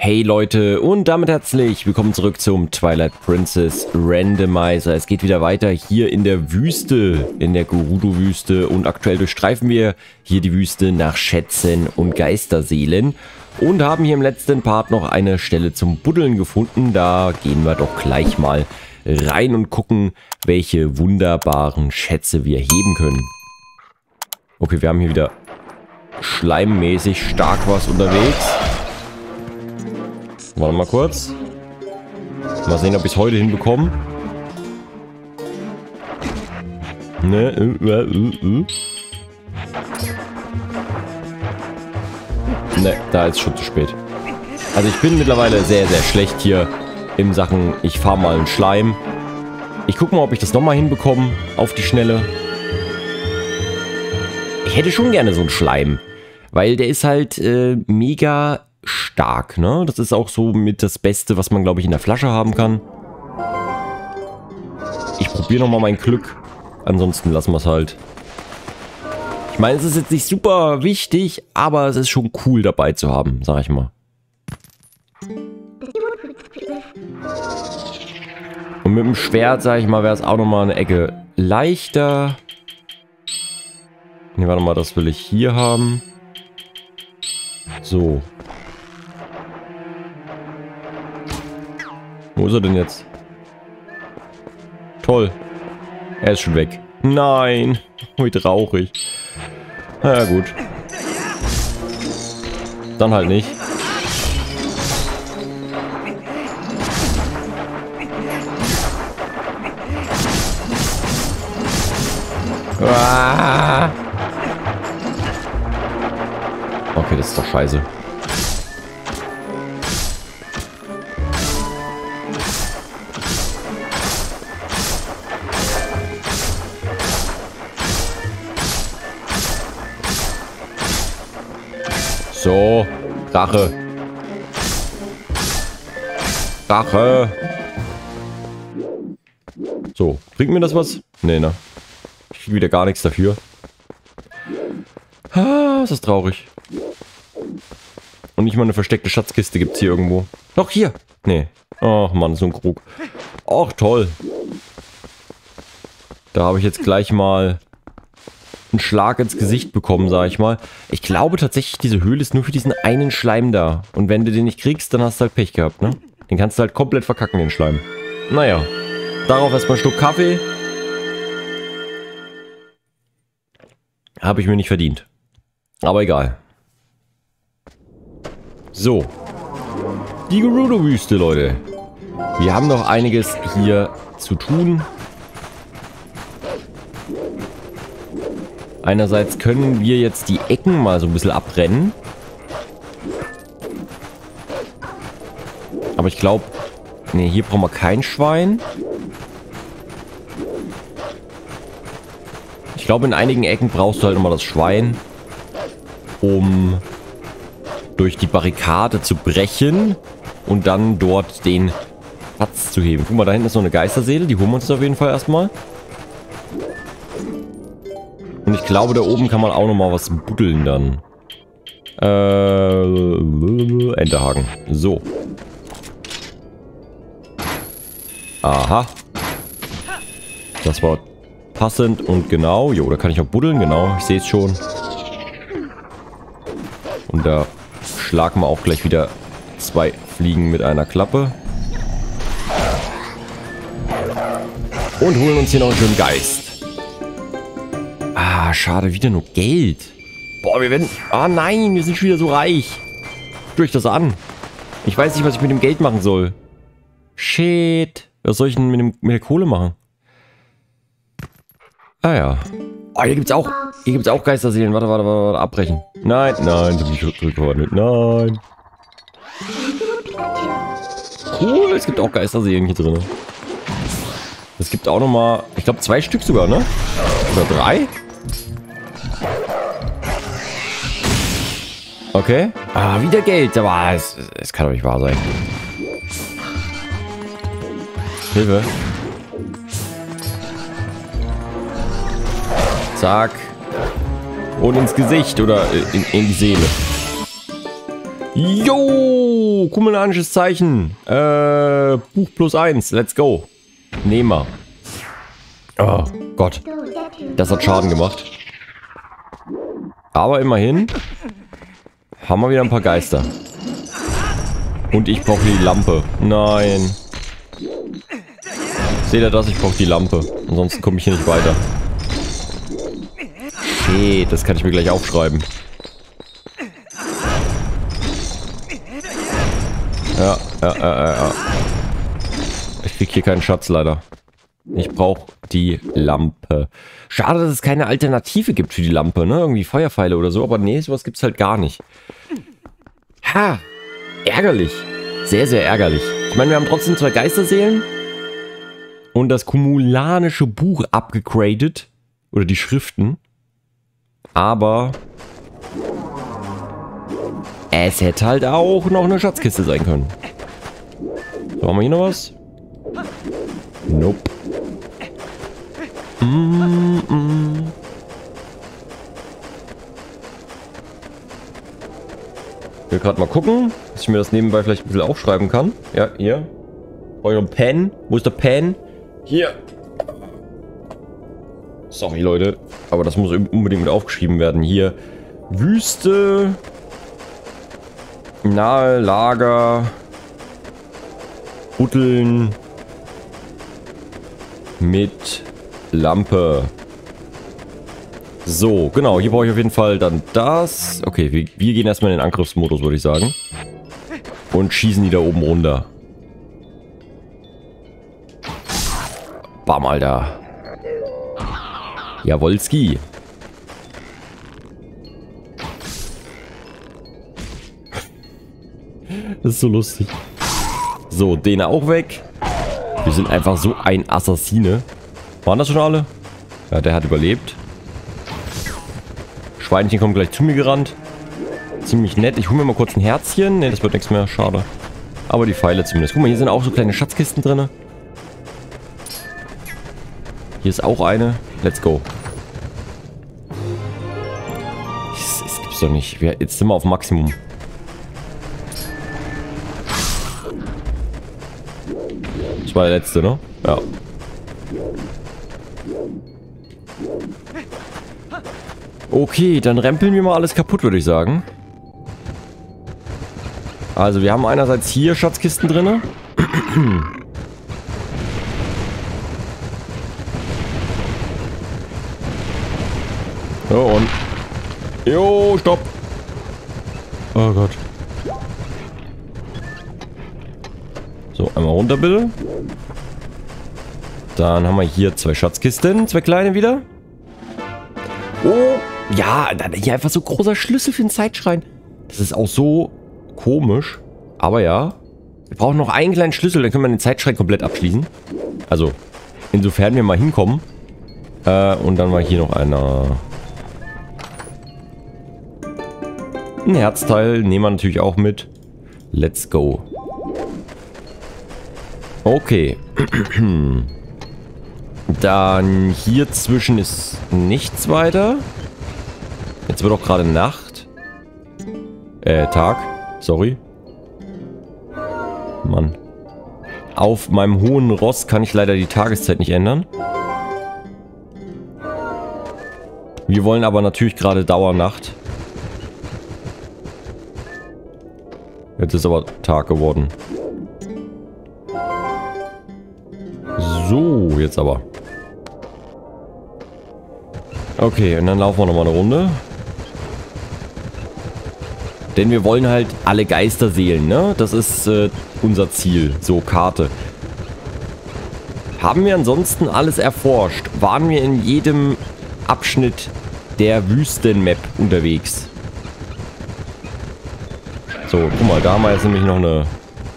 Hey Leute und damit herzlich willkommen zurück zum Twilight Princess Randomizer. Es geht wieder weiter hier in der Wüste, in der Gerudo-Wüste, und aktuell durchstreifen wir hier die Wüste nach Schätzen und Geisterseelen und haben hier im letzten Part noch eine Stelle zum Buddeln gefunden. Da gehen wir doch gleich mal rein und gucken, welche wunderbaren Schätze wir heben können. Okay, wir haben hier wieder schleimmäßig stark was unterwegs. Warte mal kurz. Mal sehen, ob ich es heute hinbekomme. Ne, Ne, da ist es schon zu spät. Also ich bin mittlerweile sehr, sehr schlecht hier in Sachen, ich fahre mal einen Schleim. Ich gucke mal, ob ich das nochmal hinbekomme auf die Schnelle. Ich hätte schon gerne so einen Schleim, weil der ist halt mega stark, ne? Das ist auch so mit das Beste, was man, glaube ich, in der Flasche haben kann. Ich probiere nochmal mein Glück. Ansonsten lassen wir es halt. Ich meine, es ist jetzt nicht super wichtig, aber es ist schon cool dabei zu haben, sag ich mal. Und mit dem Schwert, sag ich mal, wäre es auch nochmal eine Ecke leichter. Ne, warte mal, das will ich hier haben. So. Wo ist er denn jetzt? Toll. Er ist schon weg. Nein. Wie traurig. Na ja, gut. Dann halt nicht. Ah. Okay, das ist doch scheiße. So, Rache. Rache. So, bringt mir das was? Nee, ne? Ich krieg wieder gar nichts dafür. Ah, ist das traurig. Und nicht mal eine versteckte Schatzkiste gibt's hier irgendwo. Doch, hier. Nee. Ach Mann, so ein Krug. Ach, toll. Da habe ich jetzt gleich mal einen Schlag ins Gesicht bekommen, sag ich mal. Ich glaube tatsächlich, diese Höhle ist nur für diesen einen Schleim da. Und wenn du den nicht kriegst, dann hast du halt Pech gehabt, ne? Den kannst du halt komplett verkacken, den Schleim. Naja. Darauf erstmal ein Stück Kaffee. Habe ich mir nicht verdient. Aber egal. So. Die Gerudo-Wüste, Leute. Wir haben noch einiges hier zu tun. Einerseits können wir jetzt die Ecken mal so ein bisschen abbrennen. Aber ich glaube... Ne, hier brauchen wir kein Schwein. Ich glaube, in einigen Ecken brauchst du halt nochmal das Schwein, um durch die Barrikade zu brechen und dann dort den Platz zu heben. Guck mal, da hinten ist noch eine Geisterseele. Die holen wir uns auf jeden Fall erstmal. Und ich glaube, da oben kann man auch nochmal was buddeln dann. Enterhaken. So. Aha. Das war passend und genau. Jo, da kann ich auch buddeln, genau. Ich sehe es schon. Und da schlagen wir auch gleich wieder 2 Fliegen mit einer Klappe. Und holen uns hier noch einen schönen Geist. Ah, schade, wieder nur Geld. Boah, wir werden... Ah nein, wir sind schon wieder so reich. Guckt euch das an. Ich weiß nicht, was ich mit dem Geld machen soll. Shit. Was soll ich denn mit der Kohle machen? Ah ja. Oh, hier gibt's auch Geisterseelen. Warte, abbrechen. Nein, nein, du bist zurückgewandelt. Nein. Cool, es gibt auch Geisterseelen hier drin. Es gibt auch nochmal, ich glaube 2 Stück sogar, ne? Oder 3? Okay. Ah, wieder Geld. Aber es kann doch nicht wahr sein. Hilfe. Zack. Und ins Gesicht oder in die Seele. Jo, kumulanisches Zeichen. Buch +1, let's go. Nehmen wir. Oh Gott, das hat Schaden gemacht. Aber immerhin haben wir wieder ein paar Geister. Und ich brauche die Lampe. Nein. Seht ihr das? Ich brauche die Lampe. Ansonsten komme ich hier nicht weiter. Shit, das kann ich mir gleich aufschreiben. Ja. Ich krieg hier keinen Schatz leider. Ich brauche die Lampe. Schade, dass es keine Alternative gibt für die Lampe, ne? Irgendwie Feuerpfeile oder so. Aber nee, sowas gibt's halt gar nicht. Ha! Ärgerlich. Sehr, sehr ärgerlich. Ich meine, wir haben trotzdem 2 Geisterseelen. Und das kumulanische Buch abgegradet. Oder die Schriften. Aber es hätte halt auch noch eine Schatzkiste sein können. So, haben wir hier noch was? Nope. Ich will gerade mal gucken, dass ich mir das nebenbei vielleicht ein bisschen aufschreiben kann. Ja, hier. Brauche ich noch einen Pen? Wo ist der Pen? Hier. Sorry, Leute. Aber das muss unbedingt mit aufgeschrieben werden. Hier. Wüste. Nahe Lager. Buddeln. Mit Lampe. So, genau. Hier brauche ich auf jeden Fall dann das. Okay, wir gehen erstmal in den Angriffsmodus, würde ich sagen. Und schießen die da oben runter. Bam, Alter. Jawolski. Das ist so lustig. So, den auch weg. Wir sind einfach so ein Assassine. Waren das schon alle? Ja, der hat überlebt. Schweinchen kommt gleich zu mir gerannt. Ziemlich nett. Ich hole mir mal kurz ein Herzchen. Ne, das wird nichts mehr. Schade. Aber die Pfeile zumindest. Guck mal, hier sind auch so kleine Schatzkisten drin. Hier ist auch eine. Let's go. Das gibt's doch nicht. Jetzt sind wir auf Maximum. Das war der letzte, ne? Ja. Okay, dann rempeln wir mal alles kaputt, würde ich sagen. Also, wir haben einerseits hier Schatzkisten drin. So, und... Jo, stopp! Oh Gott. So, einmal runter bitte. Dann haben wir hier 2 Schatzkisten, 2 kleine wieder. Oh, ja, dann hier einfach so großer Schlüssel für den Zeitschrein. Das ist auch so komisch. Aber ja, wir brauchen noch einen kleinen Schlüssel, dann können wir den Zeitschrein komplett abschließen. Also, insofern wir mal hinkommen. Und dann war hier noch einer. Ein Herzteil nehmen wir natürlich auch mit. Let's go. Okay. Dann hier zwischen ist nichts weiter. Jetzt wird auch gerade Nacht. Tag. Sorry. Mann. Auf meinem hohen Ross kann ich leider die Tageszeit nicht ändern. Wir wollen aber natürlich gerade Dauernacht. Jetzt ist aber Tag geworden. So, jetzt aber. Okay, und dann laufen wir nochmal eine Runde. Denn wir wollen halt alle Geisterseelen, ne? Das ist unser Ziel. So, Karte. Haben wir ansonsten alles erforscht? Waren wir in jedem Abschnitt der Wüstenmap unterwegs? So, guck mal, da haben wir jetzt nämlich noch eine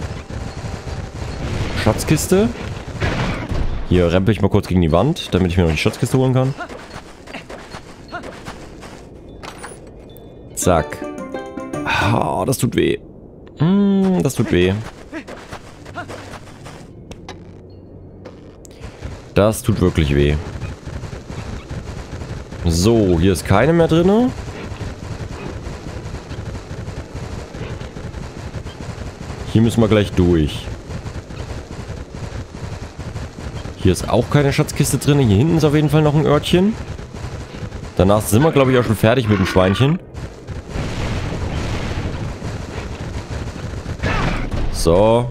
Schatzkiste. Hier rempel ich mal kurz gegen die Wand, damit ich mir noch die Schatzkiste holen kann. Zack. Oh, das tut weh. Das tut weh. Das tut wirklich weh. So, hier ist keine mehr drin. Hier müssen wir gleich durch. Hier ist auch keine Schatzkiste drin. Hier hinten ist auf jeden Fall noch ein Örtchen. Danach sind wir, glaube ich, auch schon fertig mit dem Schweinchen. So.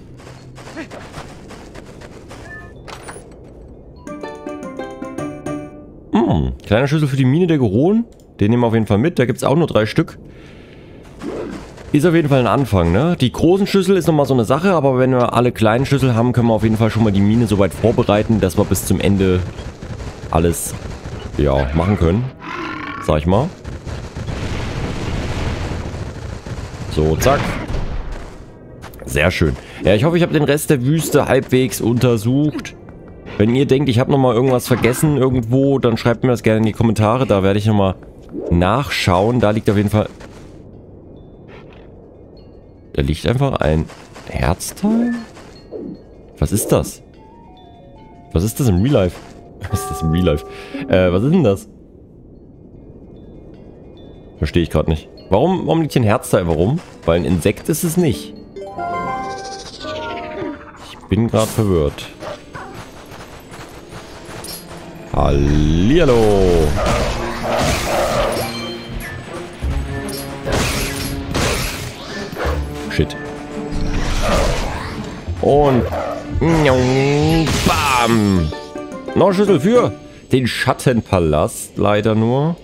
Kleiner Schlüssel für die Mine der Goron. Den nehmen wir auf jeden Fall mit. Da gibt es auch nur 3 Stück. Ist auf jeden Fall ein Anfang, ne? Die großen Schlüssel ist nochmal so eine Sache, aber wenn wir alle kleinen Schlüssel haben, können wir auf jeden Fall schon mal die Mine so weit vorbereiten, dass wir bis zum Ende alles, ja, machen können. Sag ich mal. So, zack. Sehr schön. Ja, ich hoffe, ich habe den Rest der Wüste halbwegs untersucht. Wenn ihr denkt, ich habe nochmal irgendwas vergessen irgendwo, dann schreibt mir das gerne in die Kommentare. Da werde ich nochmal nachschauen. Da liegt auf jeden Fall... Da liegt einfach ein Herzteil? Was ist das? Was ist das im Real Life? Was ist das im Real Life? Was ist denn das? Verstehe ich gerade nicht. Warum liegt hier ein Herzteil? Warum? Weil ein Insekt ist es nicht. Ich bin gerade verwirrt. Hallihallo! Shit. Und... Bam! Noch ein Schlüssel für den Schattenpalast. Leider nur.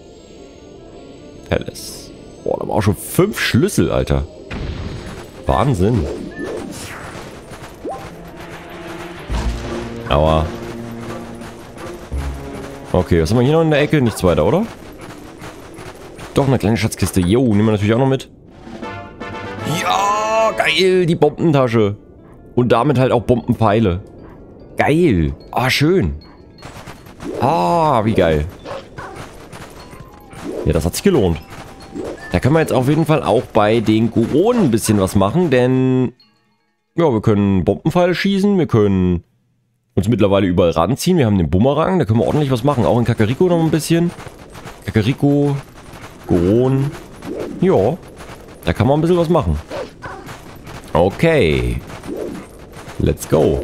Palace. Boah, da haben wir auch schon 5 Schlüssel, Alter. Wahnsinn. Aua. Okay, was haben wir hier noch in der Ecke? Nichts weiter, oder? Doch, eine kleine Schatzkiste. Jo, nehmen wir natürlich auch noch mit. Ja, geil, die Bombentasche. Und damit halt auch Bombenpfeile. Geil. Ah, schön. Ah, wie geil. Ja, das hat sich gelohnt. Da können wir jetzt auf jeden Fall auch bei den Goronen ein bisschen was machen, denn... Ja, wir können Bombenpfeile schießen, wir können uns mittlerweile überall ranziehen. Wir haben den Bumerang, da können wir ordentlich was machen. Auch in Kakariko noch ein bisschen. Kakariko, Goron. Ja, da kann man ein bisschen was machen. Okay. Let's go.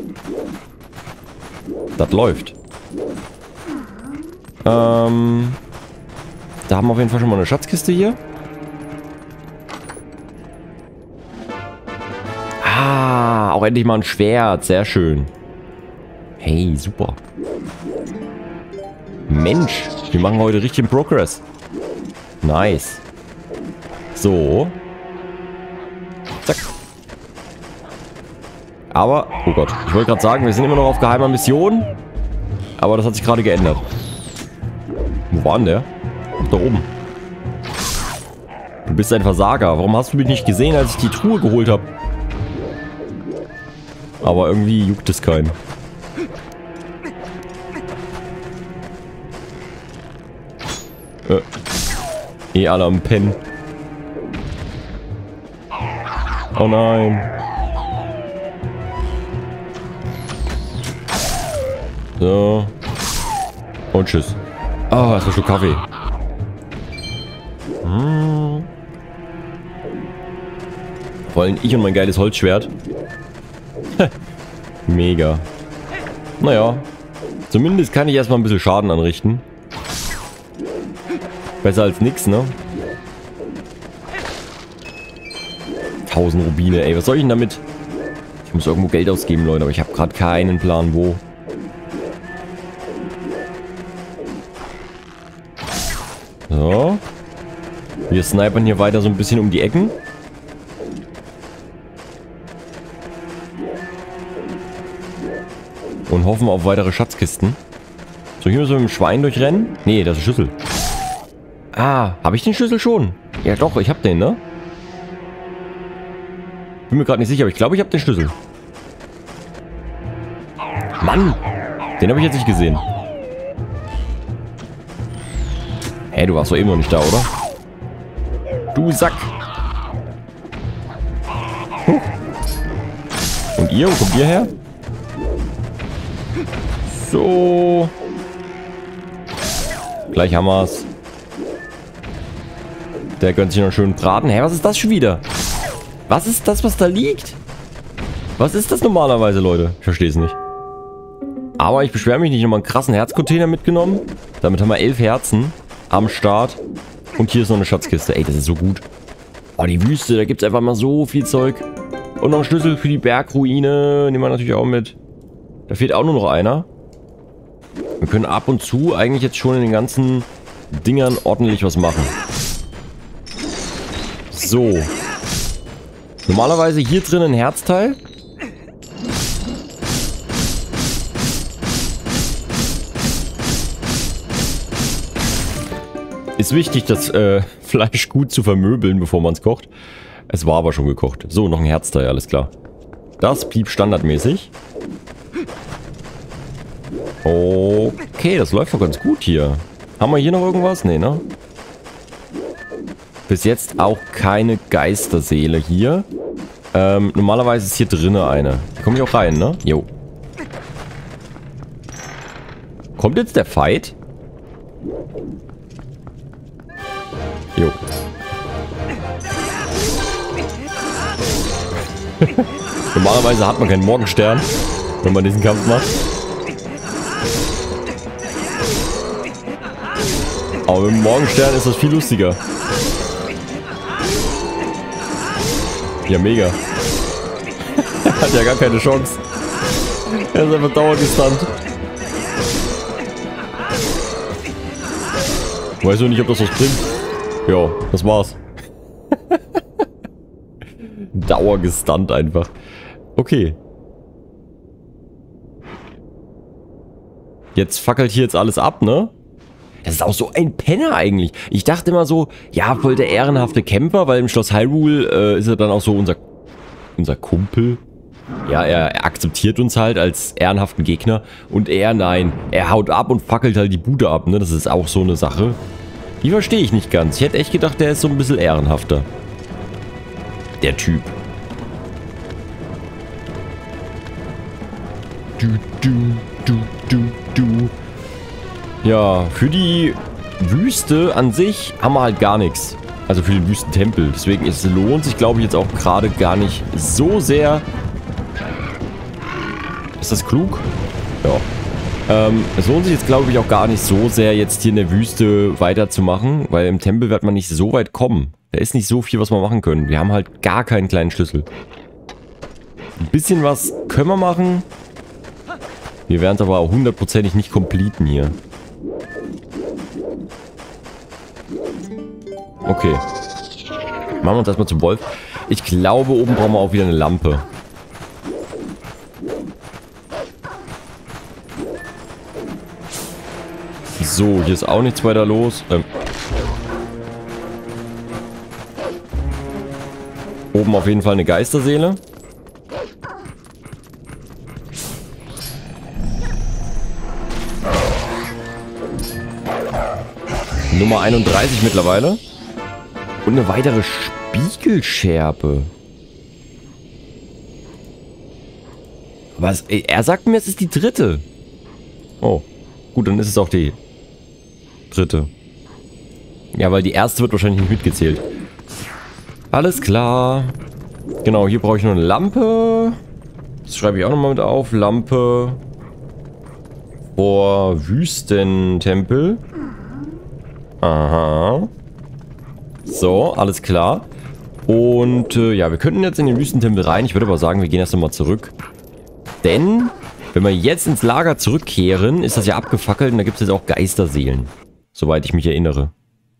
Das läuft. Da haben wir auf jeden Fall schon mal eine Schatzkiste hier. Ah, auch endlich mal ein Schwert. Sehr schön. Hey, super. Mensch, wir machen heute richtig Progress. Nice. So. Zack. Aber, oh Gott, ich wollte gerade sagen, wir sind immer noch auf geheimer Mission. Aber das hat sich gerade geändert. Wo war denn der? Da oben. Du bist ein Versager. Warum hast du mich nicht gesehen, als ich die Truhe geholt habe? Aber irgendwie juckt es keinen. Alle am Pennen. Oh nein. So. Und tschüss. Ah, erstmal ein Stück Kaffee. Vor allem ich und mein geiles Holzschwert. Mega. Naja. Zumindest kann ich erstmal ein bisschen Schaden anrichten. Besser als nix, ne? 1000 Rubine, ey. Was soll ich denn damit? Ich muss irgendwo Geld ausgeben, Leute. Aber ich habe gerade keinen Plan, wo. So. Wir snipern hier weiter so ein bisschen um die Ecken. Und hoffen auf weitere Schatzkisten. So, hier müssen wir mit dem Schwein durchrennen. Nee, das ist ein Schlüssel. Ah, habe ich den Schlüssel schon? Ja doch, ich habe den, ne? Bin mir gerade nicht sicher, aber ich glaube, ich habe den Schlüssel. Mann! Den habe ich jetzt nicht gesehen. Hä, du warst doch eben noch nicht da, oder? Du Sack! Und ihr? Wo kommt ihr her? So. Gleich haben wir's. Der gönnt sich noch einen schönen Braten. Hä, was ist das schon wieder? Was ist das, was da liegt? Was ist das normalerweise, Leute? Ich verstehe es nicht. Aber ich beschwere mich nicht. Nochmal einen krassen Herzcontainer mitgenommen. Damit haben wir 11 Herzen am Start. Und hier ist noch eine Schatzkiste. Ey, das ist so gut. Oh, die Wüste, da gibt es einfach mal so viel Zeug. Und noch ein Schlüssel für die Bergruine. Nehmen wir natürlich auch mit. Da fehlt auch nur noch einer. Wir können ab und zu eigentlich jetzt schon in den ganzen Dingern ordentlich was machen. So. Normalerweise hier drin ein Herzteil. Ist wichtig, das Fleisch gut zu vermöbeln, bevor man es kocht. Es war aber schon gekocht. So, noch ein Herzteil, alles klar. Das blieb standardmäßig. Okay, das läuft doch ganz gut hier. Haben wir hier noch irgendwas? Nee, ne? Bis jetzt auch keine Geisterseele hier. Normalerweise ist hier drinnen eine. Da komme ich auch rein, ne? Jo. Kommt jetzt der Fight? Jo. Normalerweise hat man keinen Morgenstern, wenn man diesen Kampf macht. Aber mit dem Morgenstern ist das viel lustiger. Ja, mega. Er hat ja gar keine Chance. Er ist einfach dauergestunt. Weißt du nicht, ob das was bringt? Ja, das war's. Dauergestunt einfach. Okay. Jetzt fackelt hier jetzt alles ab, ne? Das ist auch so ein Penner eigentlich. Ich dachte immer so, ja, voll der ehrenhafte Kämpfer, weil im Schloss Hyrule ist er dann auch so unser Kumpel. Ja, er akzeptiert uns halt als ehrenhaften Gegner. Und er, nein, er haut ab und fackelt halt die Bude ab, ne? Das ist auch so eine Sache. Die verstehe ich nicht ganz. Ich hätte echt gedacht, der ist so ein bisschen ehrenhafter. Der Typ. Ja, für die Wüste an sich haben wir halt gar nichts. Also für den Wüstentempel. Deswegen lohnt sich, glaube ich, jetzt auch gerade gar nicht so sehr. Ist das klug? Ja. Es lohnt sich jetzt, glaube ich, auch gar nicht so sehr, jetzt hier in der Wüste weiterzumachen. Weil im Tempel wird man nicht so weit kommen. Da ist nicht so viel, was wir machen können. Wir haben halt gar keinen kleinen Schlüssel. Ein bisschen was können wir machen. Wir werden es aber auch hundertprozentig nicht completen hier. Okay. Machen wir uns erstmal zum Wolf. Ich glaube, oben brauchen wir auch wieder eine Lampe. So, hier ist auch nichts weiter los. Oben auf jeden Fall eine Geisterseele. Nummer 31 mittlerweile. Und eine weitere Spiegelscherbe. Was? Er sagt mir, es ist die dritte. Oh. Gut, dann ist es auch die dritte. Ja, weil die erste wird wahrscheinlich nicht mitgezählt. Alles klar. Genau, hier brauche ich noch eine Lampe. Das schreibe ich auch nochmal mit auf. Lampe vor Wüstentempel. Aha. So, alles klar. Und ja, wir könnten jetzt in den Wüstentempel rein. Ich würde aber sagen, wir gehen erst nochmal zurück. Denn, wenn wir jetzt ins Lager zurückkehren, ist das ja abgefackelt und da gibt es jetzt auch Geisterseelen. Soweit ich mich erinnere.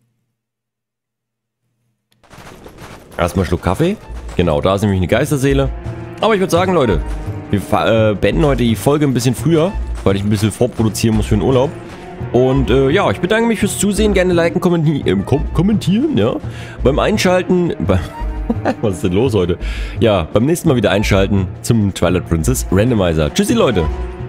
Erstmal einen Schluck Kaffee. Genau, da ist nämlich eine Geisterseele. Aber ich würde sagen, Leute, wir beenden heute die Folge ein bisschen früher, weil ich ein bisschen vorproduzieren muss für den Urlaub. Und ja, ich bedanke mich fürs Zusehen. Gerne liken, kommentieren, ja. Beim Einschalten... Was ist denn los heute? Ja, beim nächsten Mal wieder einschalten zum Twilight Princess Randomizer. Tschüssi, Leute.